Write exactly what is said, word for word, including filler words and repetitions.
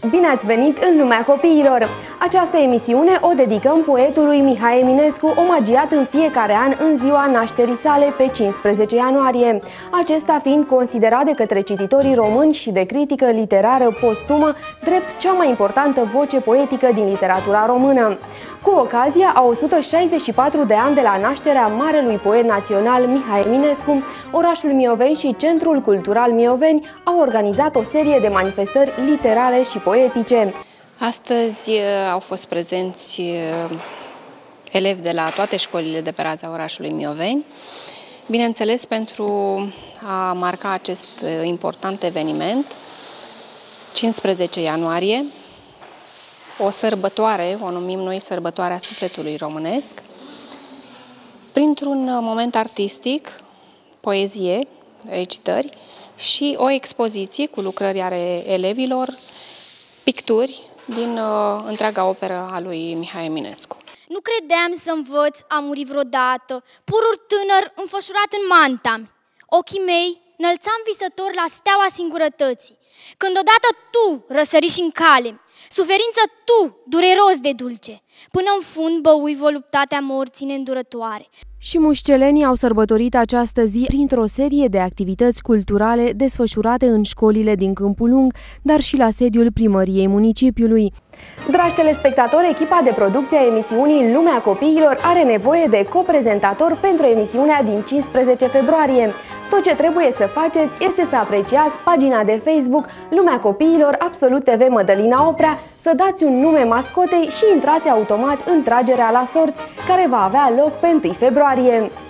Bine ați venit în lumea copiilor! Această emisiune o dedicăm poetului Mihai Eminescu, omagiat în fiecare an în ziua nașterii sale pe cincisprezece ianuarie, acesta fiind considerat de către cititorii români și de critică literară postumă drept cea mai importantă voce poetică din literatura română. Cu ocazia a o sută șaizeci și patru de ani de la nașterea marelui poet național Mihai Eminescu, orașul Mioveni și Centrul Cultural Mioveni au organizat o serie de manifestări literare și poetice. Astăzi au fost prezenți elevi de la toate școlile de pe raza orașului Mioveni, bineînțeles pentru a marca acest important eveniment, cincisprezece ianuarie, o sărbătoare, o numim noi sărbătoarea sufletului românesc, printr-un moment artistic, poezie, recitări și o expoziție cu lucrări ale elevilor, picturi din uh, întreaga operă a lui Mihai Eminescu. Nu credeam să învăț a muri vreodată, purul tânăr înfășurat în manta. Ochii mei înălțam visător la steaua singurătății. Când odată tu răsăriși în cale, suferință tu, dureros de dulce, până în fund băui voluptatea morții neîndurătoare. Și mușcelenii au sărbătorit această zi printr-o serie de activități culturale desfășurate în școlile din Câmpul Lung, dar și la sediul primăriei municipiului. Dragi telespectatori, echipa de producție a emisiunii Lumea Copiilor are nevoie de coprezentator pentru emisiunea din cincisprezece februarie. Tot ce trebuie să faceți este să apreciați pagina de Facebook Lumea Copiilor Absolut T V Mădălina Oprea, să dați un nume mascotei și intrați automat în tragerea la sorți, care va avea loc pe întâi februarie.